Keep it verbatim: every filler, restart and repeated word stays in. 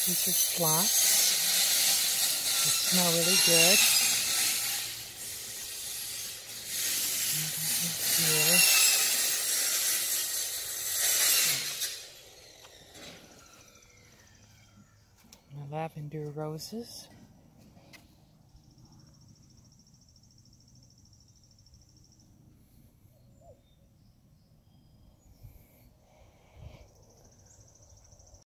These are slots. They smell really good. Here. My lavender roses.